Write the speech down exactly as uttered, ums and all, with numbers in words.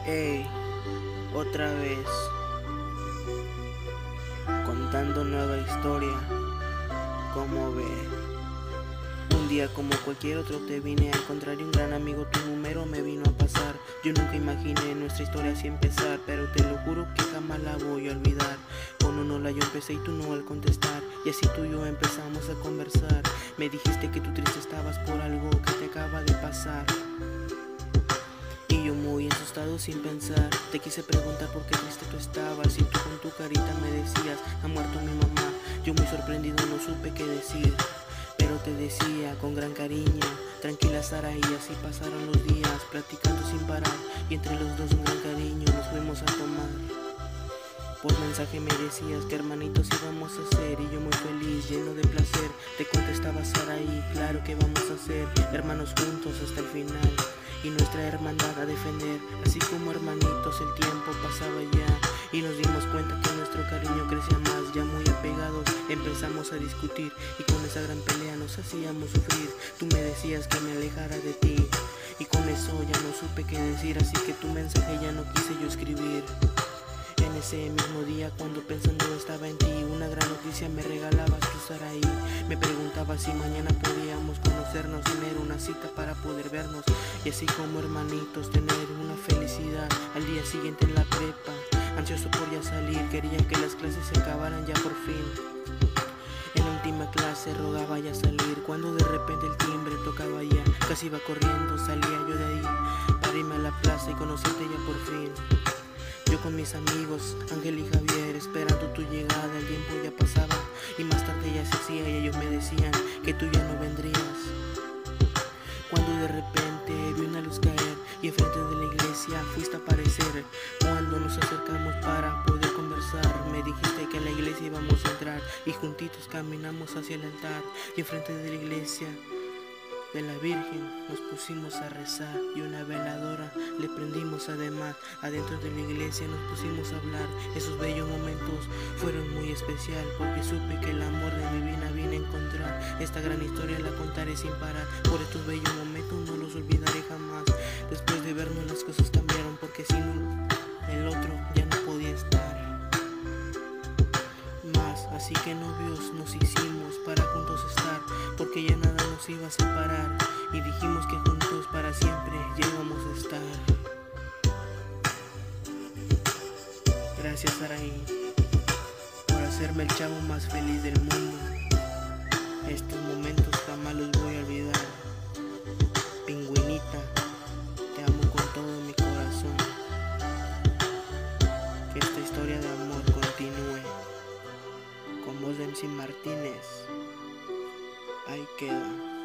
Hey, otra vez, contando nueva historia, como ve. Un día como cualquier otro te vine a encontrar y un gran amigo tu número me vino a pasar. Yo nunca imaginé nuestra historia así empezar, pero te lo juro que jamás la voy a olvidar. Con uno la yo empecé y tú no al contestar, y así tú y yo empezamos a conversar. Me dijiste que tú triste estabas por algo que te acaba de pasar. Y yo muy asustado sin pensar, te quise preguntar por qué triste tú estabas, y tú con tu carita me decías, ha muerto mi mamá. Yo muy sorprendido no supe qué decir, pero te decía con gran cariño, tranquila Sara, y así pasaron los días, platicando sin parar, y entre los dos un gran cariño nos fuimos a tomar. Por mensaje me decías que hermanitos íbamos a ser, y yo muy feliz, lleno de placer, te contestaba Sara, y claro que vamos a ser hermanos juntos hasta el final, y nuestra hermandad a defender. Así como hermanitos el tiempo pasaba ya, y nos dimos cuenta que nuestro cariño crecía más. Ya muy apegados empezamos a discutir, y con esa gran pelea nos hacíamos sufrir. Tú me decías que me alejara de ti, y con eso ya no supe qué decir, así que tu mensaje ya no quise yo escribir. En ese mismo día, cuando pensando estaba en ti, una gran noticia me regalabas tú, Saraí. Me preguntabas si mañana podíamos conocernos, tener una cita para poder vernos, y así como hermanitos tener una felicidad. Al día siguiente en la prepa, ansioso por ya salir, quería que las clases se acabaran ya por fin. En la última clase rogaba ya salir, cuando de repente el timbre tocaba ya. Casi iba corriendo, salía yo de ahí para irme a la plaza y conocerte ya por fin. Yo con mis amigos, Ángel y Javier, esperando tu llegada. El tiempo ya pasaba y más tarde ya se hacía, y ellos me decían que tú ya no vendrías. Cuando de repente vi una luz caer y enfrente de la iglesia fuiste a aparecer. Cuando nos acercamos para poder conversar, me dijiste que en la iglesia íbamos a entrar, y juntitos caminamos hacia el altar, y enfrente de la iglesia de la Virgen nos pusimos a rezar, y una veladora le prendimos además. Adentro de la iglesia nos pusimos a hablar. Esos bellos momentos fueron muy especial, porque supe que el amor de mi vida vine a encontrar. Esta gran historia la contaré sin parar, por estos bellos momentos no los olvidaré jamás. Después de vernos las cosas cambiaron, porque sin uno el otro ya no podía estar más. Así que novios nos hicimos para juntos estar, porque ya nada nos iba a separar, y dijimos que juntos para siempre llegamos a estar. Gracias, Saraí, por hacerme el chavo más feliz del mundo. Estos momentos jamás los voy a olvidar. Pingüinita, te amo con todo mi corazón. Que esta historia de amor continúe. Con voz de M C Martínez. Ahí queda.